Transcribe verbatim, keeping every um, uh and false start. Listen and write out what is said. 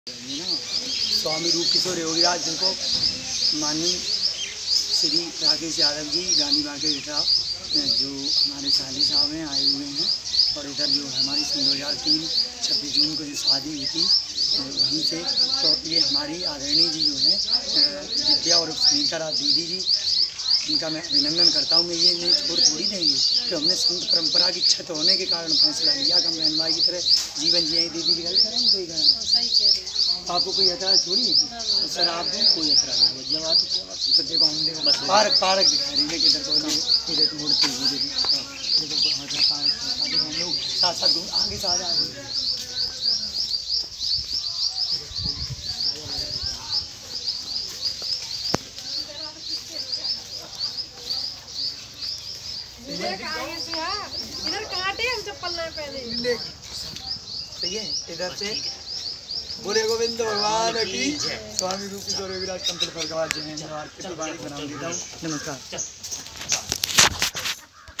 स्वामी रूप किशोर योगीराज जिनको माननीय श्री राकेश यादव जी गांधी मार्केट साहब जो हमारे साली साहब हैं आए हुए हैं। और इधर जो हमारी सन दो हज़ार तीन छब्बीस जून को जो शादी हुई थी वहीं से, तो ये हमारी आदरणीय जी जो है विद्या और सुनीता दीदी जी, इनका मैं अभिनंदन करता हूँ। मैं ये नहीं छोड़ थोड़ी देंगे कि हमने संत परंपरा की छत होने के कारण फैसला लिया कि हम बहन भाई की तरह जीवन जिए। दीदी की गलत करें तो ही करें, आपको कोई ऐतराज थोड़ी है तो सर आपको कोई ऐतराज नहीं। जब आप तो देखो हम देखो बस पार्क पार्क दिखा रही है कि इधर को इधर मूर्ति देखो पार्क हम लोग साथ साथ आगे से आ जाए। इधर काटे हम चप्पल ना पहने। सही है। इधर से बोले गोविंद भगवान की स्वामी रूप किशोर योगीराज कंपनी फरगवाज जय हिंद। नमस्कार।